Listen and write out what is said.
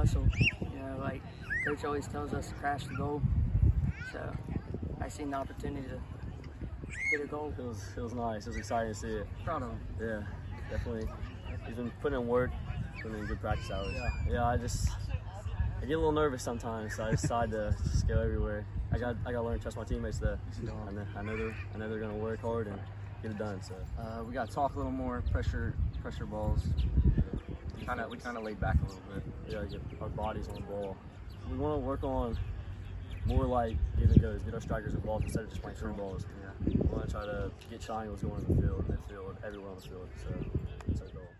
hustle. You know, like Coach always tells us to crash the goal. So I seen the opportunity to get a goal. It was nice. It was exciting to see it. Proud of him. Yeah, definitely. He's been putting in work, putting in good practice hours. Yeah, I get a little nervous sometimes, so I decide to just go everywhere. I got to learn to trust my teammates though. I know they're going to work hard and get it done. So we got to talk a little more. Pressure balls. We kind of laid back a little bit. We got to get our bodies on the ball. We want to work on more like give and goes, get our strikers involved instead of just playing through balls. Yeah. We want to try to get triangles going in the field, midfield, everywhere on the field. So that's our goal.